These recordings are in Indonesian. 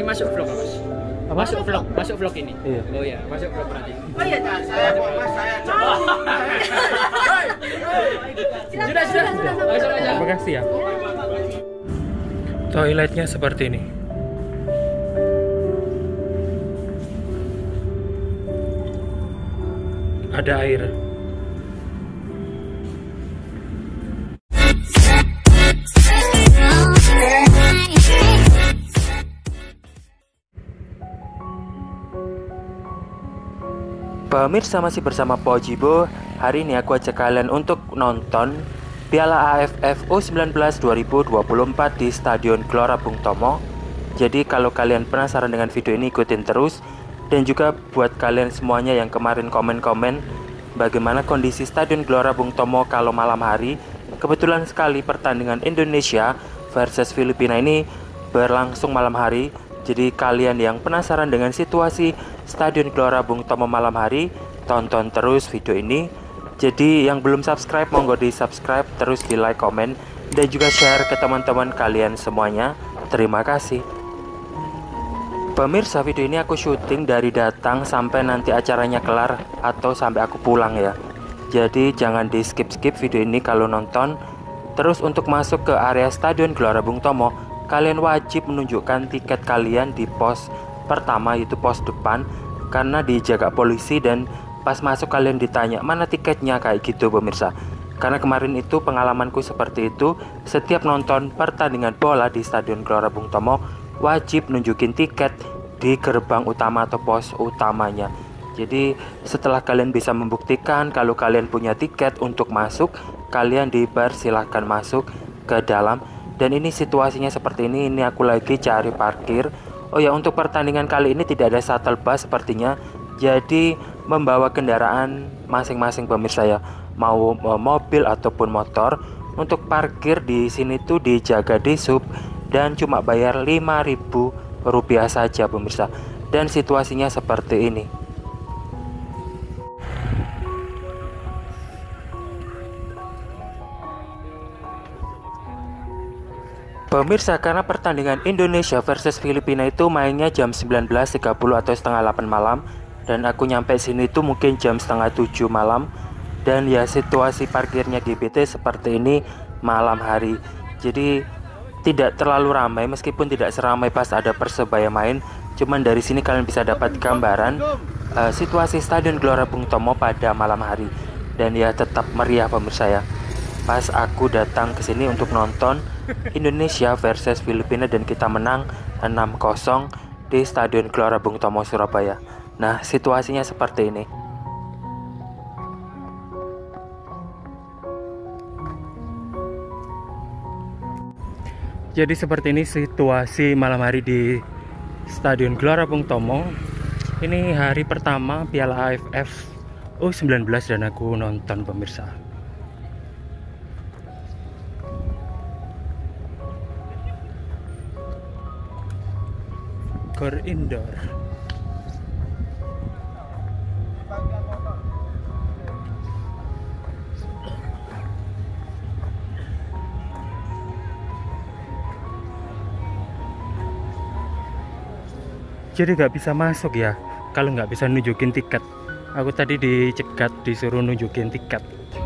masuk vlog Mas. Apa? Masuk vlog ini. Iya. Oh iya, masuk vlog berarti. Oh iya, saya Mas, saya coba. Sudah. Langsung aja. Terima kasih ya. Toiletnya seperti ini. Ada air. Pemirsa, masih bersama Pojibo. Hari ini aku ajak kalian untuk nonton Piala AFF U19 2024 di Stadion Gelora Bung Tomo. Jadi kalau kalian penasaran dengan video ini, ikutin terus. Dan juga buat kalian semuanya yang kemarin komen-komen bagaimana kondisi Stadion Gelora Bung Tomo kalau malam hari. Kebetulan sekali pertandingan Indonesia versus Filipina ini berlangsung malam hari. Jadi kalian yang penasaran dengan situasi Stadion Gelora Bung Tomo malam hari, tonton terus video ini. Jadi yang belum subscribe, monggo di subscribe, terus di like, komen, dan juga share ke teman-teman kalian semuanya. Terima kasih. Pemirsa, video ini aku syuting dari datang sampai nanti acaranya kelar atau sampai aku pulang ya. Jadi jangan di skip-skip video ini kalau nonton. Terus untuk masuk ke area Stadion Gelora Bung Tomo, kalian wajib menunjukkan tiket kalian di pos pertama, yaitu pos depan, karena dijaga polisi. Dan pas masuk kalian ditanya mana tiketnya, kayak gitu pemirsa. Karena kemarin itu pengalamanku seperti itu. Setiap nonton pertandingan bola di Stadion Gelora Bung Tomo wajib nunjukin tiket di gerbang utama atau pos utamanya. Jadi setelah kalian bisa membuktikan kalau kalian punya tiket untuk masuk, kalian dipersilahkan masuk ke dalam. Dan ini situasinya seperti ini. Ini aku lagi cari parkir. Oh ya, untuk pertandingan kali ini tidak ada shuttle bus sepertinya. Jadi membawa kendaraan masing-masing pemirsa ya, mau mobil ataupun motor. Untuk parkir di sini tuh dijaga di sub dan cuma bayar Rp5.000 saja pemirsa. Dan situasinya seperti ini. Pemirsa, karena pertandingan Indonesia versus Filipina itu mainnya jam 19.30 atau setengah 8 malam, dan aku nyampe sini itu mungkin jam setengah 7 malam. Dan ya situasi parkirnya GBT seperti ini malam hari. Jadi tidak terlalu ramai, meskipun tidak seramai pas ada Persebaya main. Cuman dari sini kalian bisa dapat gambaran situasi Stadion Gelora Bung Tomo pada malam hari. Dan ya tetap meriah pemirsa ya. Pas aku datang ke sini untuk nonton Indonesia versus Filipina dan kita menang 6-0 di Stadion Gelora Bung Tomo Surabaya. Nah, situasinya seperti ini. Jadi seperti ini situasi malam hari di Stadion Gelora Bung Tomo. Ini hari pertama Piala AFF U19 dan aku nonton pemirsa. Gor Indoor. Jadi nggak bisa masuk ya kalau nggak bisa nunjukin tiket. Aku tadi dicegat, disuruh nunjukin tiket.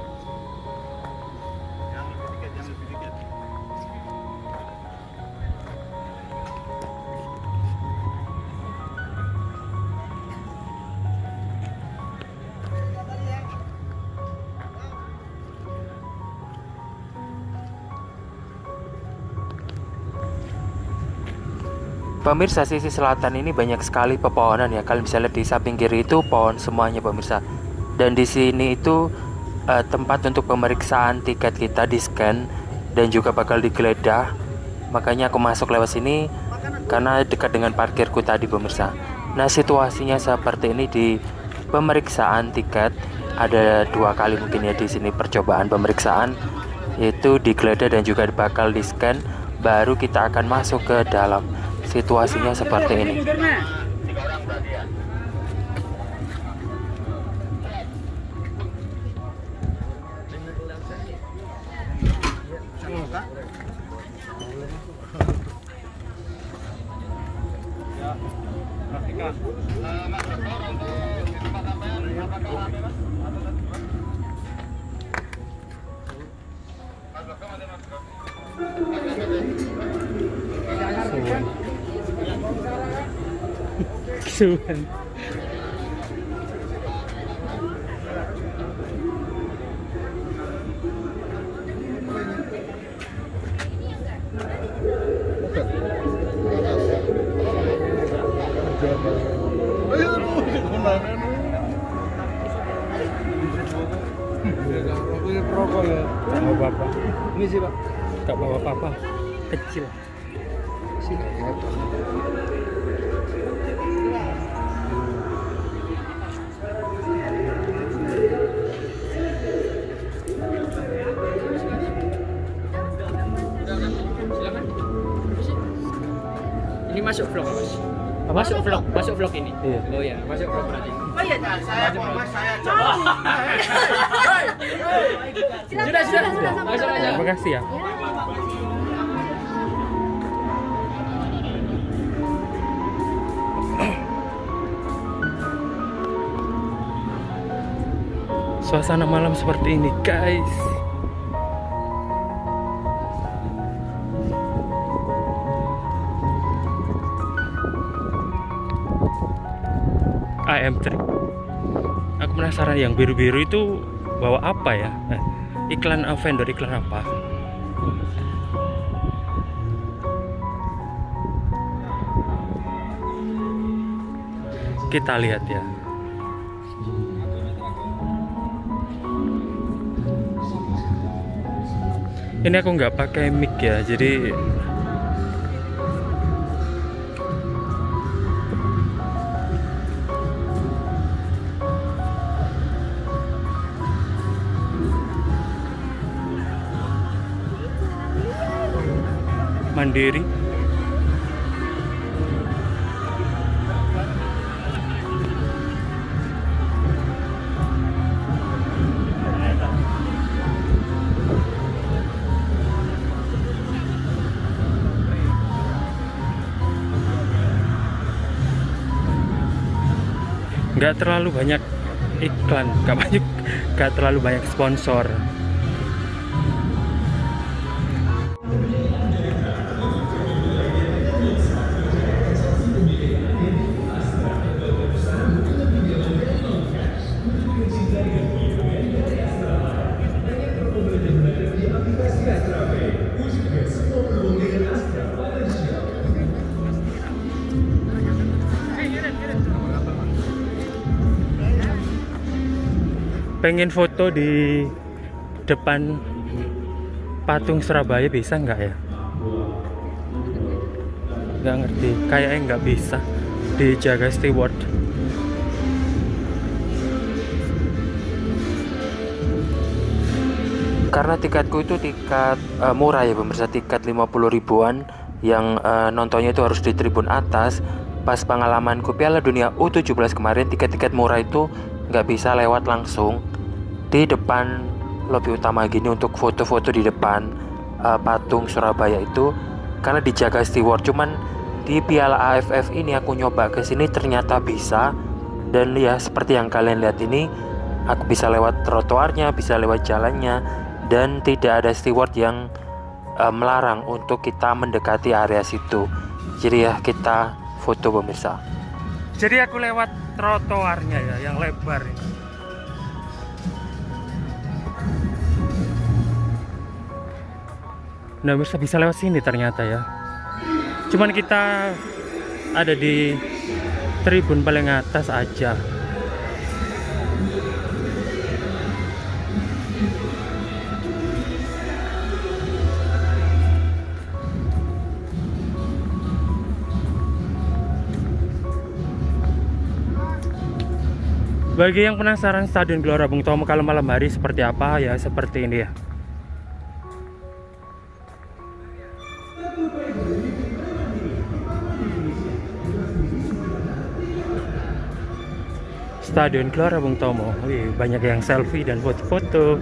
Pemirsa, sisi selatan ini banyak sekali pepohonan ya. Kalian bisa lihat di samping kiri itu pohon semuanya pemirsa. Dan di sini itu tempat untuk pemeriksaan tiket kita, di scan dan juga bakal digeledah. Makanya aku masuk lewat sini karena dekat dengan parkirku tadi pemirsa. Nah, situasinya seperti ini di pemeriksaan tiket. Ada 2 kali mungkin ya di sini percobaan pemeriksaan, yaitu digeledah dan juga bakal di scan. Baru kita akan masuk ke dalam. Situasinya seperti ini. Suhan. Rokok ya. Gak bawa apa-apa. Ini sih Pak. Gak bawa apa-apa. Kecil. Sini ya. Silakan. Ini masuk vlog, Mas. Apa? Masuk vlog ini. Iya. Oh ya, masuk vlog berarti. Oh iya, saya kok Mas, saya coba. Sudah. Masuk aja. Terima kasih ya. Suasana malam seperti ini, guys. AM3. Aku penasaran yang biru-biru itu bawa apa ya? Iklan vendor iklan apa? Kita lihat ya. Ini aku nggak pakai mic ya, jadi Mandiri. Nggak terlalu banyak iklan, nggak terlalu banyak sponsor. Pengen foto di depan patung Surabaya bisa nggak ya? Nggak ngerti, kayaknya nggak bisa dijaga steward. Karena tiketku itu tiket murah ya pemirsa, tiket 50 ribuan yang nontonnya itu harus di tribun atas. Pas pengalamanku Piala Dunia U17 kemarin, tiket-tiket murah itu nggak bisa lewat langsung di depan lobi utama gini untuk foto-foto di depan patung Surabaya itu karena dijaga steward. Cuman di Piala AFF ini aku nyoba ke sini ternyata bisa, dan ya seperti yang kalian lihat ini aku bisa lewat trotoarnya, bisa lewat jalannya, dan tidak ada steward yang melarang untuk kita mendekati area situ. Jadi ya kita foto pemirsa. Jadi aku lewat trotoarnya ya, yang lebar ini. Nah, bisa lewat sini ternyata ya. Cuman kita ada di tribun paling atas aja. Bagi yang penasaran Stadion Gelora Bung Tomo kalau malam hari seperti apa, ya seperti ini ya. Stadion Gelora Bung Tomo. Wih, banyak yang selfie dan foto-foto.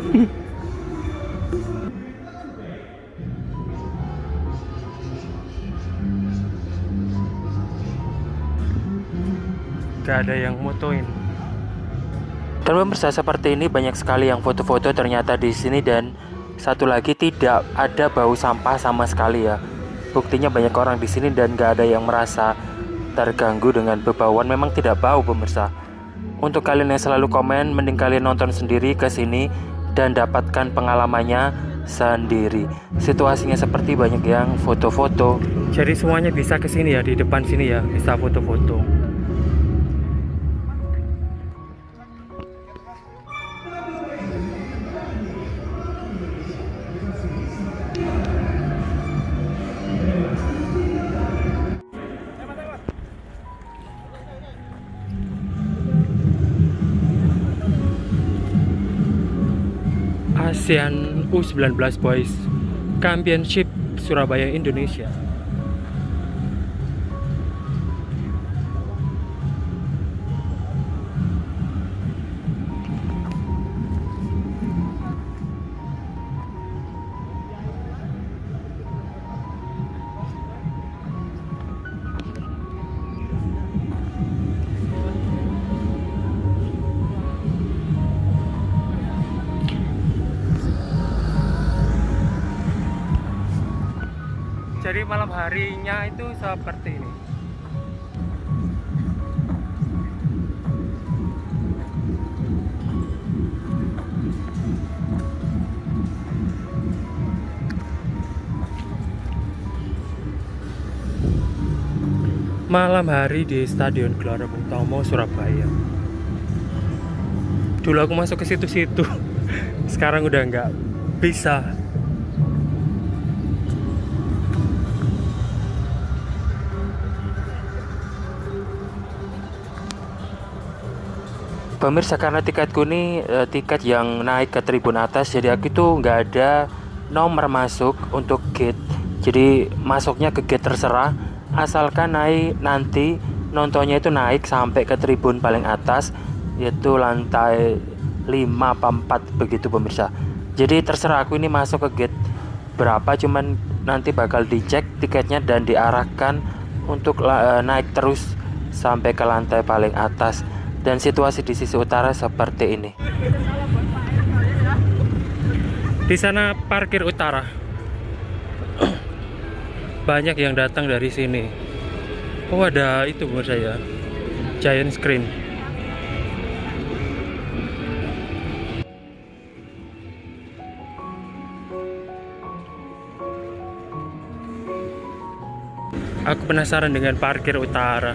Gak ada yang motoin. Dan pemirsa seperti ini banyak sekali yang foto-foto ternyata di sini, dan satu lagi tidak ada bau sampah sama sekali ya. Buktinya banyak orang di sini dan gak ada yang merasa terganggu dengan bebauan. Memang tidak bau pemirsa. Untuk kalian yang selalu komen, mending kalian nonton sendiri ke sini dan dapatkan pengalamannya sendiri. Situasinya seperti banyak yang foto-foto. Jadi semuanya bisa ke sini ya, di depan sini ya, bisa foto-foto. ASEAN U19 Boys Championship Surabaya, Indonesia. Jadi malam harinya itu seperti ini. Malam hari di Stadion Gelora Bung Tomo, Surabaya. Dulu aku masuk ke situ-situ. Sekarang udah nggak bisa. Pemirsa, karena tiketku ini tiket yang naik ke tribun atas, jadi aku itu nggak ada nomor masuk untuk gate. Jadi masuknya ke gate terserah, asalkan naik nanti nontonnya itu naik sampai ke tribun paling atas, yaitu lantai 5 apa 4 begitu pemirsa. Jadi terserah aku ini masuk ke gate berapa, cuman nanti bakal dicek tiketnya dan diarahkan untuk naik terus sampai ke lantai paling atas. Dan situasi di sisi utara seperti ini. Di sana parkir utara. Banyak yang datang dari sini. Oh, ada itu menurut saya, giant screen. Aku penasaran dengan parkir utara.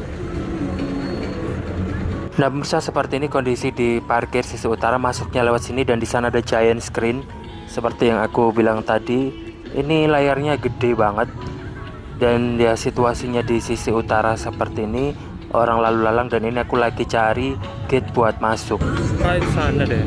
Nah pemirsa, seperti ini kondisi di parkir sisi utara, masuknya lewat sini dan di sana ada giant screen. Seperti yang aku bilang tadi, ini layarnya gede banget. Dan ya situasinya di sisi utara seperti ini, orang lalu lalang, dan ini aku lagi cari gate buat masuk. Kayak sana deh.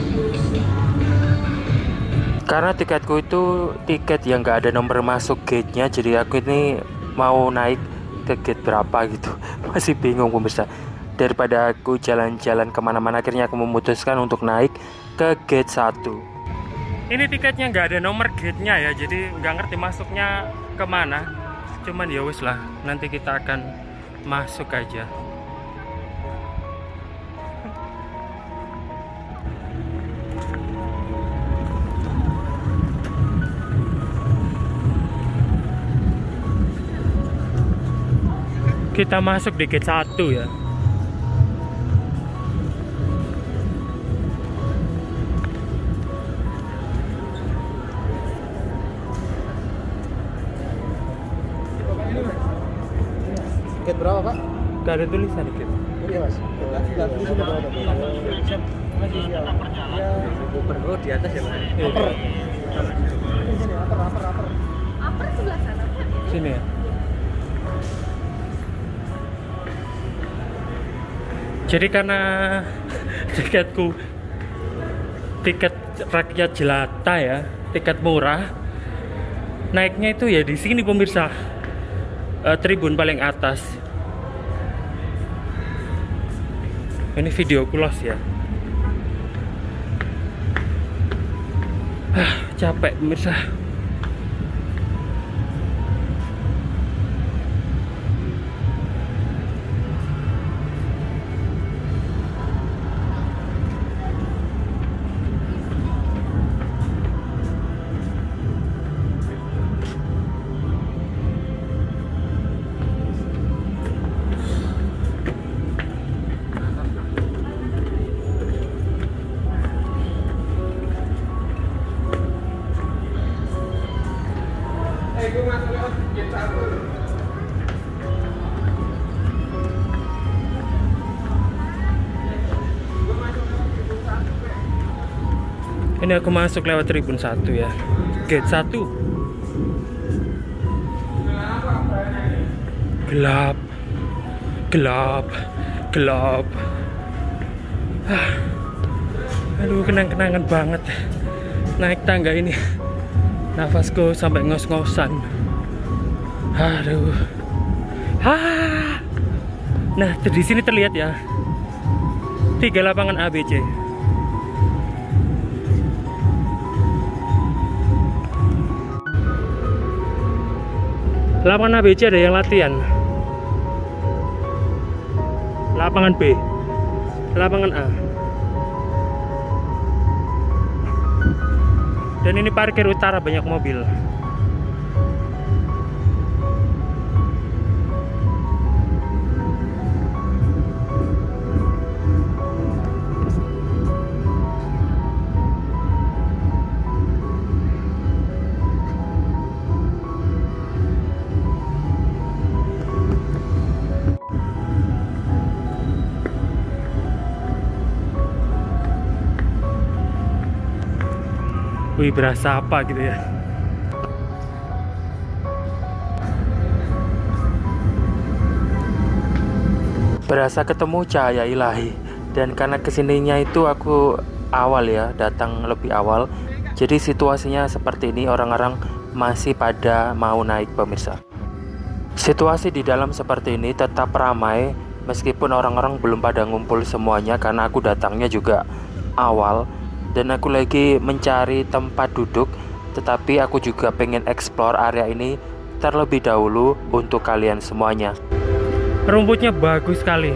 Karena tiketku itu tiket yang gak ada nomor masuk gate-nya, jadi aku ini mau naik ke gate berapa gitu. Masih bingung pemirsa. Daripada aku jalan-jalan kemana-mana, akhirnya aku memutuskan untuk naik ke gate 1. Ini tiketnya nggak ada nomor gate-nya ya, jadi nggak ngerti masuknya kemana. Cuman ya wis lah, nanti kita akan masuk aja. Kita masuk di gate 1 ya. Tiket berapa, Pak? Gak ada tulisan dikit. Iya, Mas. Enggak tulisan berapa? Oh, di atas ya, Mas? Upper. Upper sebelah sana, Pak. Sini ya. Jadi karena tiketku tiket rakyat jelata ya, tiket murah, naiknya itu ya di sini pemirsa, tribun paling atas. Ini video close ya. Capek pemirsa. Ini aku masuk lewat tribun 1 ya. Gate 1. Gelap. Gelap. Gelap. Aduh, kenang-kenangan banget naik tangga ini. Nafasku sampai ngos-ngosan. Aduh. Nah, di sini terlihat ya 3 lapangan ABC. Lapangan ABC ada yang latihan. Lapangan B, lapangan A. Dan ini parkir utara, banyak mobil. Wih, berasa apa gitu ya. Berasa ketemu cahaya ilahi. Dan karena kesininya itu aku awal ya, datang lebih awal. Jadi situasinya seperti ini, orang-orang masih pada mau naik pemirsa. Situasi di dalam seperti ini tetap ramai meskipun orang-orang belum pada ngumpul semuanya, karena aku datangnya juga awal. Dan aku lagi mencari tempat duduk, tetapi aku juga pengen explore area ini terlebih dahulu untuk kalian semuanya. Rumputnya bagus sekali.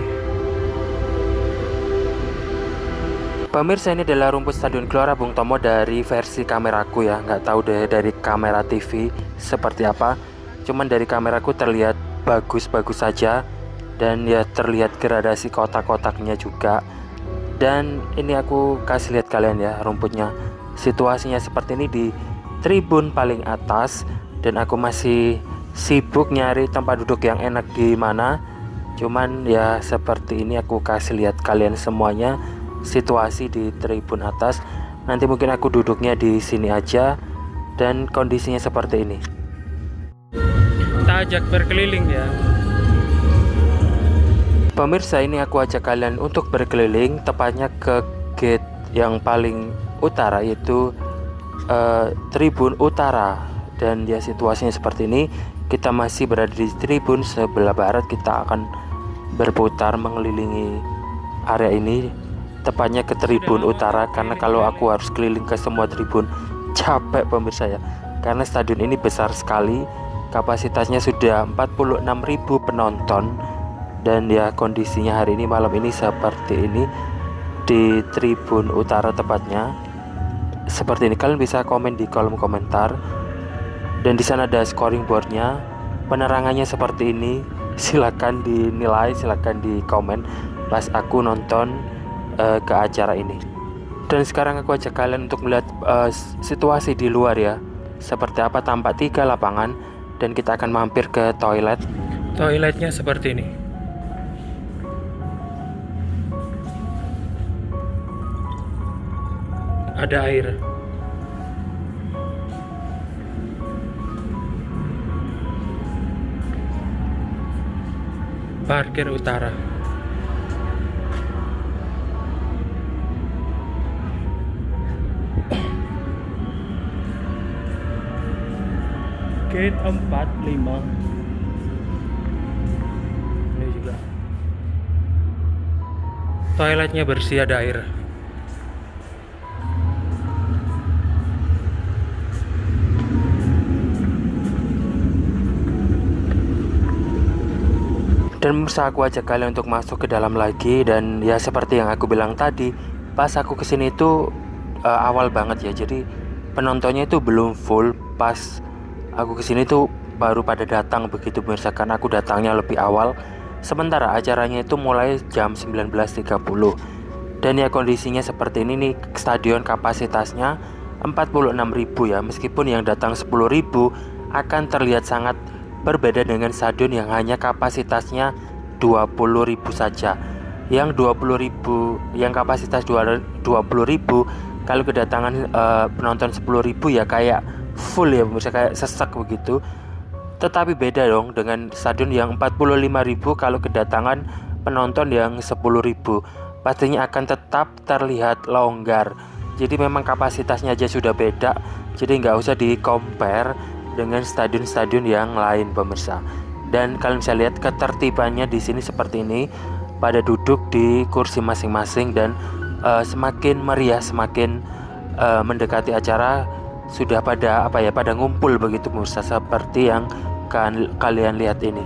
Pemirsa, ini adalah rumput Stadion Gelora Bung Tomo dari versi kameraku ya. Nggak tahu deh dari kamera TV seperti apa. Cuman dari kameraku terlihat bagus-bagus saja. Dan ya terlihat gradasi kotak-kotaknya juga. Dan ini aku kasih lihat kalian ya rumputnya. Situasinya seperti ini di tribun paling atas. Dan aku masih sibuk nyari tempat duduk yang enak di mana. Cuman ya seperti ini aku kasih lihat kalian semuanya situasi di tribun atas. Nanti mungkin aku duduknya di sini aja. Dan kondisinya seperti ini. Kita ajak berkeliling ya. Pemirsa, ini aku ajak kalian untuk berkeliling, tepatnya ke gate yang paling utara, yaitu tribun utara. Dan ya situasinya seperti ini. Kita masih berada di tribun sebelah barat. Kita akan berputar mengelilingi area ini, tepatnya ke tribun utara. Karena kalau aku harus keliling ke semua tribun capek pemirsa ya. Karena stadion ini besar sekali. Kapasitasnya sudah 46.000 penonton. Dan ya kondisinya hari ini, malam ini seperti ini di tribun utara tepatnya seperti ini. Kalian bisa komen di kolom komentar. Dan di sana ada scoring boardnya, penerangannya seperti ini. Silakan dinilai, silakan di komen pas aku nonton ke acara ini. Dan sekarang aku ajak kalian untuk melihat situasi di luar ya, seperti apa tampak 3 lapangan. Dan kita akan mampir ke toilet. Toiletnya seperti ini. Ada air. Parkir utara. Gate 45. Ini juga. Toiletnya bersih, ada air. Dan pemirsa, aku ajak kalian untuk masuk ke dalam lagi. Dan ya seperti yang aku bilang tadi, pas aku kesini itu awal banget ya. Jadi penontonnya itu belum full. Pas aku kesini tuh baru pada datang begitu pemirsa, karena aku datangnya lebih awal. Sementara acaranya itu mulai jam 19.30. Dan ya kondisinya seperti ini nih. Stadion kapasitasnya 46.000 ya. Meskipun yang datang 10.000 akan terlihat sangat berbeda dengan stadion yang hanya kapasitasnya 20.000 saja. Yang 20.000, yang kapasitas 20.000 Kalau kedatangan penonton 10.000 ya kayak full ya pemirsa, kayak sesak begitu. Tetapi beda dong dengan stadion yang 45.000 kalau kedatangan penonton yang 10.000. Pastinya akan tetap terlihat longgar. Jadi memang kapasitasnya aja sudah beda. Jadi nggak usah di compare dengan stadion-stadion yang lain pemirsa. Dan kalian bisa lihat ketertibannya di sini seperti ini, pada duduk di kursi masing-masing dan semakin meriah, semakin mendekati acara sudah pada pada ngumpul begitu pemirsa, seperti yang kalian lihat ini.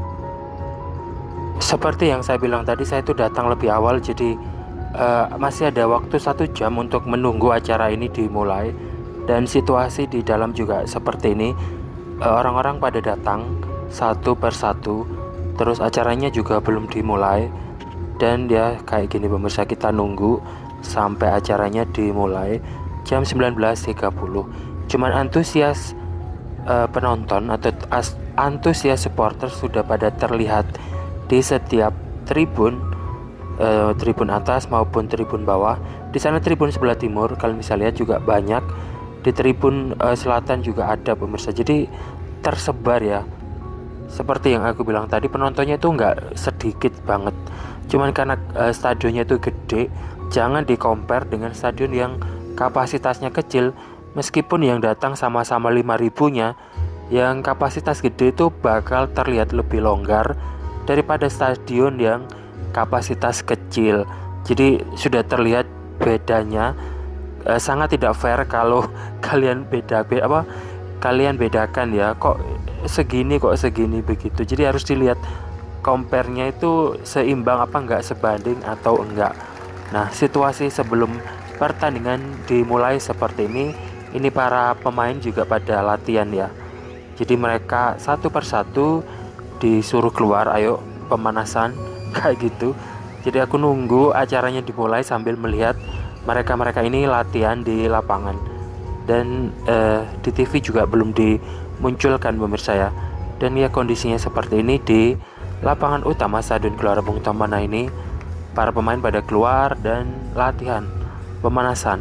Seperti yang saya bilang tadi, saya itu datang lebih awal, jadi masih ada waktu 1 jam untuk menunggu acara ini dimulai. Dan situasi di dalam juga seperti ini, orang-orang pada datang satu persatu, terus acaranya juga belum dimulai. Dan ya kayak gini pemirsa, kita nunggu sampai acaranya dimulai jam 19.30. Cuman antusias penonton atau antusias supporter sudah pada terlihat di setiap tribun, tribun atas maupun tribun bawah. Di sana tribun sebelah timur kalian bisa lihat juga banyak, di tribun selatan juga ada pemirsa. Jadi tersebar ya. Seperti yang aku bilang tadi, penontonnya itu nggak sedikit banget. Cuman karena stadionnya itu gede, jangan di compare dengan stadion yang kapasitasnya kecil. Meskipun yang datang sama-sama 5.000-nya, yang kapasitas gede itu bakal terlihat lebih longgar daripada stadion yang kapasitas kecil. Jadi sudah terlihat bedanya. Sangat tidak fair kalau kalian kalian bedakan ya, kok segini begitu. Jadi harus dilihat compare-nya itu seimbang apa enggak, sebanding atau enggak. Nah, situasi sebelum pertandingan dimulai seperti ini para pemain juga pada latihan ya. Jadi mereka satu persatu disuruh keluar, ayo pemanasan kayak gitu. Jadi aku nunggu acaranya dimulai sambil melihat mereka ini latihan di lapangan. Dan di TV juga belum dimunculkan pemirsa ya. Dan ya kondisinya seperti ini di lapangan utama Stadion Gelora Bung Tomo. Nah, ini para pemain pada keluar dan latihan pemanasan.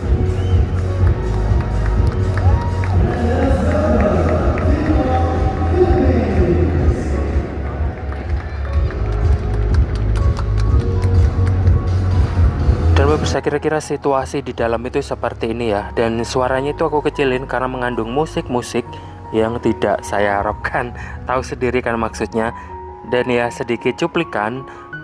Pemirsa, kira-kira situasi di dalam itu seperti ini ya. Dan suaranya itu aku kecilin karena mengandung musik-musik yang tidak saya harapkan. Tahu sendiri kan maksudnya. Dan ya sedikit cuplikan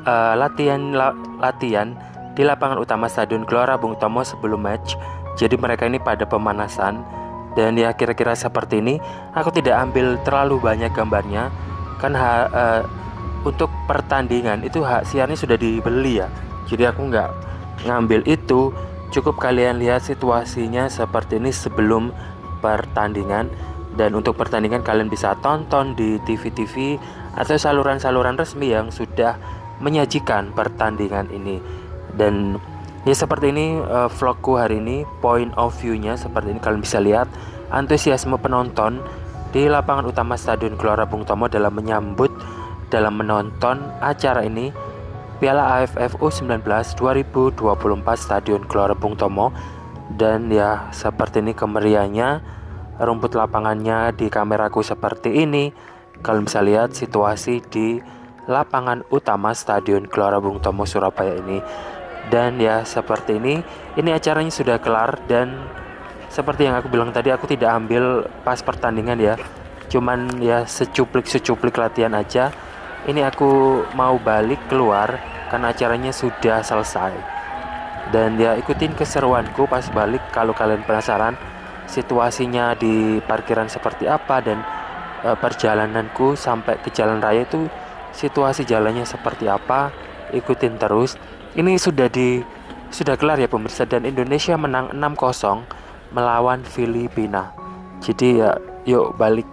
latihan di lapangan utama Stadion Gelora Bung Tomo sebelum match. Jadi mereka ini pada pemanasan. Dan ya kira-kira seperti ini. Aku tidak ambil terlalu banyak gambarnya, kan untuk pertandingan itu hak siarnya sudah dibeli ya. Jadi aku nggak ngambil itu. Cukup kalian lihat situasinya seperti ini sebelum pertandingan. Dan untuk pertandingan kalian bisa tonton di TV-TV atau saluran-saluran resmi yang sudah menyajikan pertandingan ini. Dan ya seperti ini vlogku hari ini. Point of view-nya seperti ini, kalian bisa lihat antusiasme penonton di lapangan utama Stadion Gelora Bung Tomo dalam menonton acara ini, Piala AFF U19 2024 Stadion Gelora Bung Tomo. Dan ya seperti ini kemeriahnya, rumput lapangannya di kameraku seperti ini. Kalian bisa lihat situasi di lapangan utama Stadion Gelora Bung Tomo Surabaya ini. Dan ya seperti ini acaranya sudah kelar. Dan seperti yang aku bilang tadi, aku tidak ambil pas pertandingan ya, cuman ya secuplik latihan aja. Ini aku mau balik keluar karena acaranya sudah selesai. Dan ya ikutin keseruanku pas balik kalau kalian penasaran situasinya di parkiran seperti apa. Dan perjalananku sampai ke jalan raya itu situasi jalannya seperti apa, ikutin terus. Ini sudah kelar ya pemirsa, dan Indonesia menang 6-0 melawan Filipina. Jadi ya yuk balik.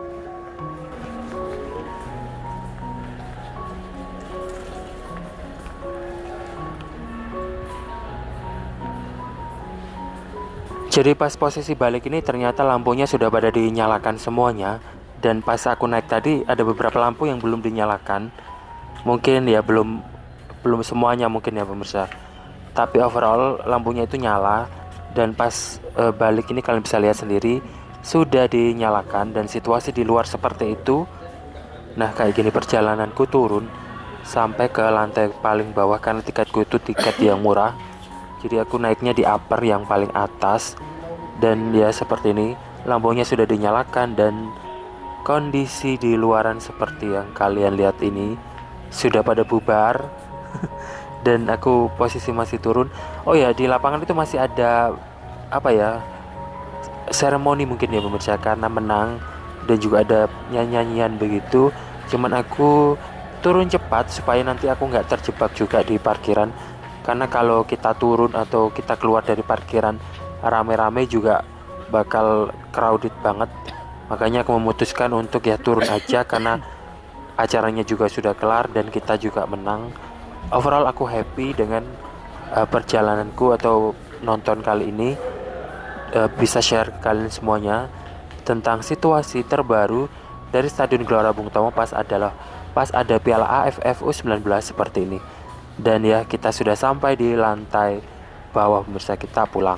Jadi pas posisi balik ini ternyata lampunya sudah pada dinyalakan semuanya. Dan pas aku naik tadi ada beberapa lampu yang belum dinyalakan. Mungkin ya belum semuanya mungkin ya pemirsa. Tapi overall lampunya itu nyala. Dan pas balik ini kalian bisa lihat sendiri sudah dinyalakan dan situasi di luar seperti itu. Nah kayak gini perjalananku turun sampai ke lantai paling bawah karena tiketku itu tiket yang murah. Jadi aku naiknya di upper yang paling atas. Dan ya seperti ini, lampunya sudah dinyalakan dan kondisi di luaran seperti yang kalian lihat ini sudah pada bubar. Dan aku posisi masih turun. Oh ya, di lapangan itu masih ada apa ya, seremoni mungkin ya pemirsa, karena menang dan juga ada nyanyian begitu. Cuman aku turun cepat supaya nanti aku nggak terjebak juga di parkiran, karena kalau kita turun atau kita keluar dari parkiran rame-rame juga bakal crowded banget. Makanya aku memutuskan untuk ya turun aja karena acaranya juga sudah kelar dan kita juga menang. Overall aku happy dengan perjalananku atau nonton kali ini. Bisa share ke kalian semuanya tentang situasi terbaru dari Stadion Gelora Bung Tomo pas ada Piala AFF U19 seperti ini. Dan ya kita sudah sampai di lantai bawah pemirsa, kita pulang.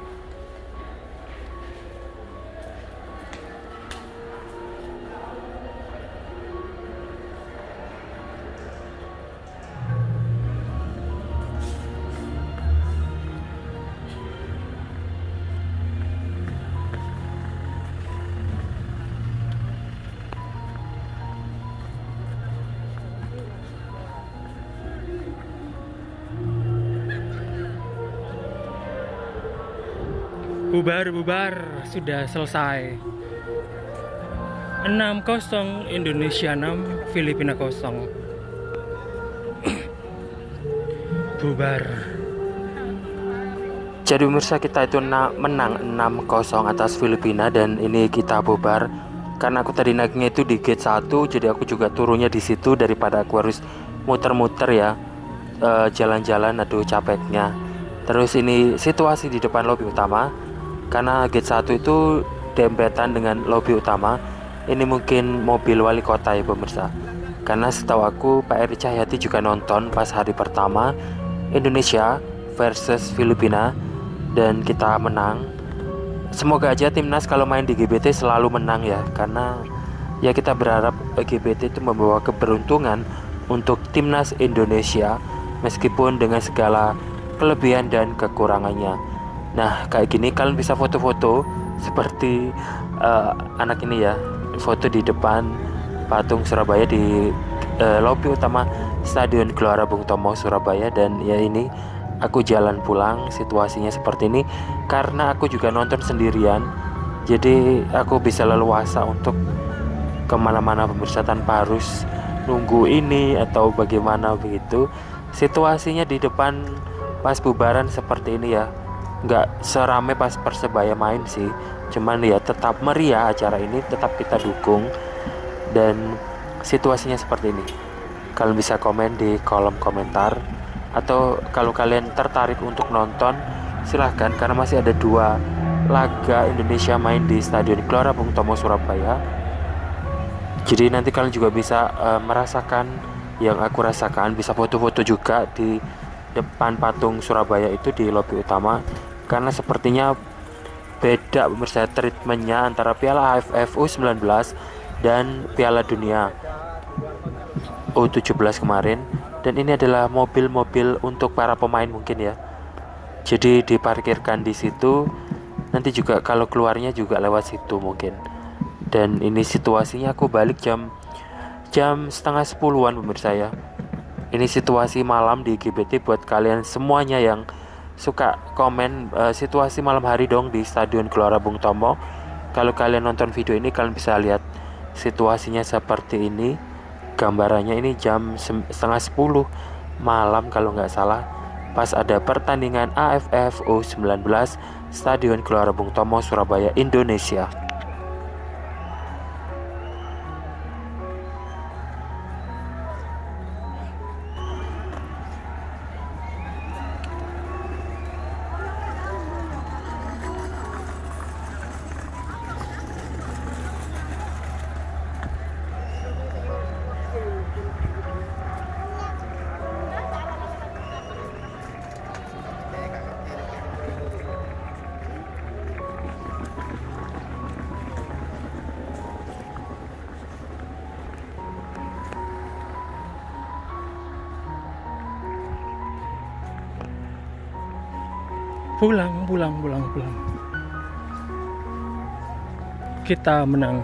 Bubar sudah selesai. 6-0 Indonesia 6 Filipina 0. Bubar. Jadi pemirsa kita itu menang 6-0 atas Filipina dan ini kita bubar. Karena aku tadi naiknya itu di gate 1, jadi aku juga turunnya di situ daripada aku harus muter-muter ya, jalan-jalan, aduh capeknya. Terus ini situasi di depan lobi utama. Karena gate 1 itu dempetan dengan lobi utama. Ini mungkin mobil wali kota ya pemirsa. Karena setahu aku Pak Eri Cahyati juga nonton pas hari pertama Indonesia versus Filipina dan kita menang. Semoga aja timnas kalau main di GBT selalu menang ya, karena ya kita berharap GBT itu membawa keberuntungan untuk timnas Indonesia meskipun dengan segala kelebihan dan kekurangannya. Nah kayak gini kalian bisa foto-foto seperti anak ini ya, foto di depan patung Surabaya di lobi utama Stadion Gelora Bung Tomo Surabaya. Dan ya ini aku jalan pulang, situasinya seperti ini karena aku juga nonton sendirian, jadi aku bisa leluasa untuk kemana-mana pemirsa tanpa harus nunggu ini atau bagaimana begitu. Situasinya di depan pas bubaran seperti ini ya, nggak serame pas Persebaya main sih, cuman ya tetap meriah acara ini, tetap kita dukung. Dan situasinya seperti ini. Kalian bisa komen di kolom komentar, atau kalau kalian tertarik untuk nonton silahkan, karena masih ada 2 laga Indonesia main di Stadion Gelora Bung Tomo Surabaya. Jadi nanti kalian juga bisa merasakan yang aku rasakan, bisa foto-foto juga di depan patung Surabaya itu di lobi utama. Karena sepertinya beda pemirsa treatmentnya antara Piala AFF U19 dan Piala Dunia U17 kemarin. Dan ini adalah mobil-mobil untuk para pemain mungkin ya, jadi diparkirkan di situ, nanti juga kalau keluarnya juga lewat situ mungkin. Dan ini situasinya aku balik jam setengah 10-an pemirsa ya. Ini situasi malam di GBT buat kalian semuanya yang suka komen situasi malam hari dong di Stadion Gelora Bung Tomo. Kalau kalian nonton video ini kalian bisa lihat situasinya seperti ini. Gambarannya ini jam setengah 10 malam kalau nggak salah, pas ada pertandingan AFF U19 Stadion Gelora Bung Tomo Surabaya Indonesia. Pulang. Kita menang.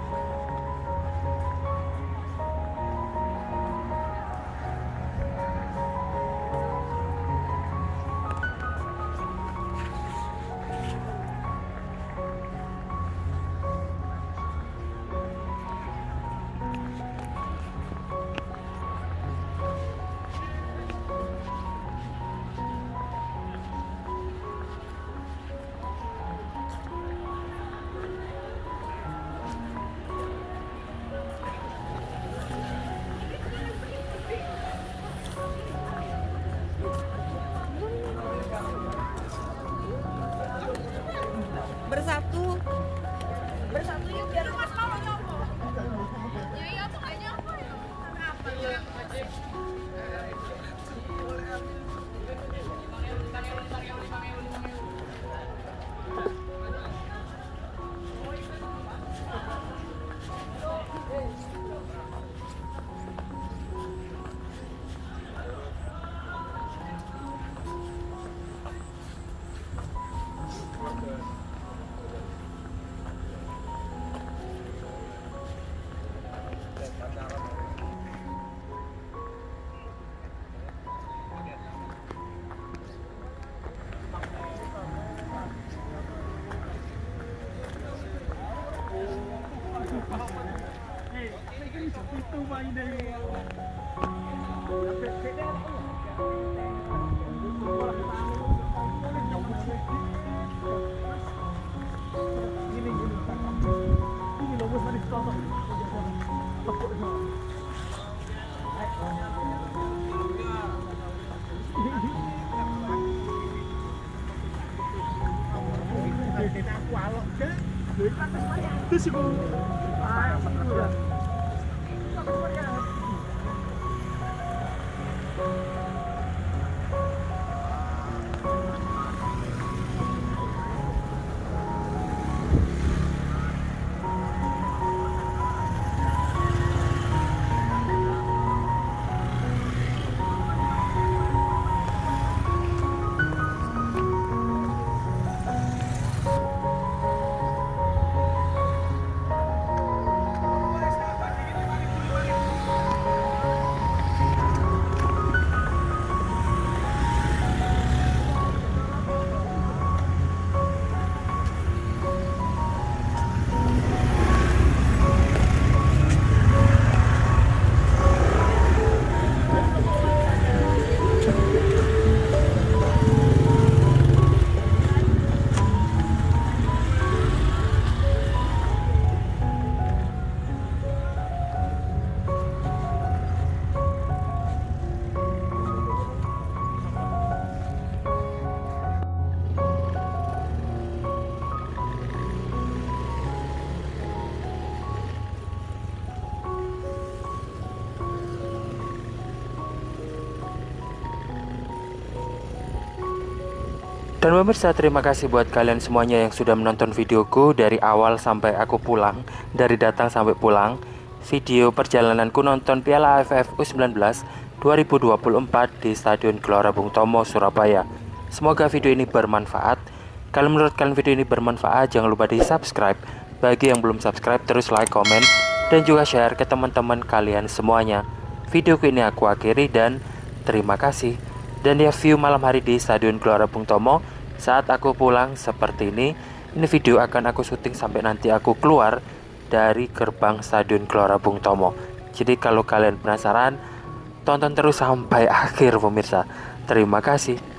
Bersatu yuk biar Mas mau nyopo. Ya iya pokoknya apa ya? Apa ya? Dan pemirsa, terima kasih buat kalian semuanya yang sudah menonton videoku dari awal sampai aku pulang, dari datang sampai pulang. Video perjalananku nonton Piala AFF U19 2024 di Stadion Gelora Bung Tomo, Surabaya. Semoga video ini bermanfaat. Kalau menurut kalian video ini bermanfaat, jangan lupa di subscribe. Bagi yang belum subscribe, terus like, komen, dan juga share ke teman-teman kalian semuanya. Videoku ini aku akhiri dan terima kasih. Dan ya, view malam hari di Stadion Gelora Bung Tomo saat aku pulang seperti ini. Ini video akan aku syuting sampai nanti aku keluar dari gerbang Stadion Gelora Bung Tomo. Jadi kalau kalian penasaran, tonton terus sampai akhir pemirsa. Terima kasih.